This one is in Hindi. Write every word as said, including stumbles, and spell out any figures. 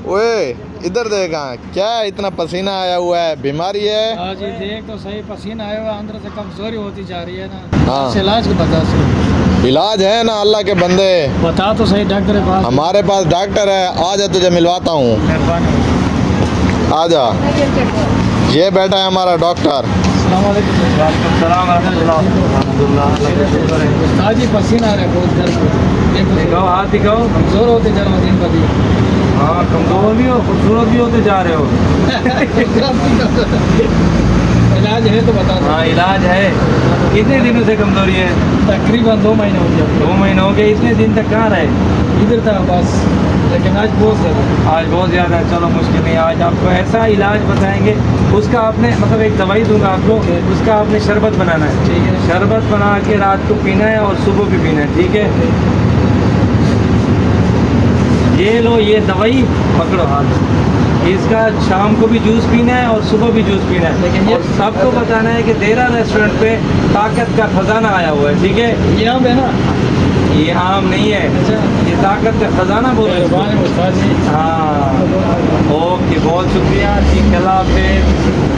ओए इधर देखा क्या इतना पसीना आया हुआ है, बीमारी है? हाँ जी देख तो सही, पसीना आया हुआ अंदर से, कमजोरी होती जा रही है ना। हाँ इलाज के बता से इलाज है ना, अल्लाह के बंदे बता तो सही। डॉक्टर के पास? हमारे पास डॉक्टर है, आजा तुझे मिलवाता हूँ, आजा। ये बैठा है हमारा डॉक्टर। जी पसीना आ रहा है बहुत, गर्म दिखाओ, हाथ दिखाओ। कमजोर होते जा रहे हो दिन ब दिन। हाँ कमजोर भी हो, खूबसूरत भी होते जा रहे हो। इलाज है तो बता। हाँ इलाज है। कितने दिनों से कमजोरी है? तकरीबन दो महीने हो गए। दो महीने हो गए। इतने दिन तक कहाँ रहे? इधर था बस, लेकिन आज बहुत ज़्यादा। आज बहुत ज़्यादा है। चलो मुश्किल नहीं, आज आपको ऐसा इलाज बताएंगे। उसका आपने मतलब एक दवाई दूंगा आपको, उसका आपने शरबत बनाना है। ठीक है। शरबत बना के रात को पीना है और सुबह भी पीना है, ठीक है? ये लो, ये दवाई पकड़ो हाथ। इसका शाम को भी जूस पीना है और सुबह भी जूस पीना है। लेकिन ये और सबको बताना है कि देरा रेस्टोरेंट पे ताकत का खजाना आया हुआ है, ठीक है? ये आम है ना? ये आम नहीं है, अच्छा। ये ताकत का खजाना बोल रहे हैं। हाँ हाँ ओके, बहुत शुक्रिया, ठीक है, अल्लाह हाफ़िज़।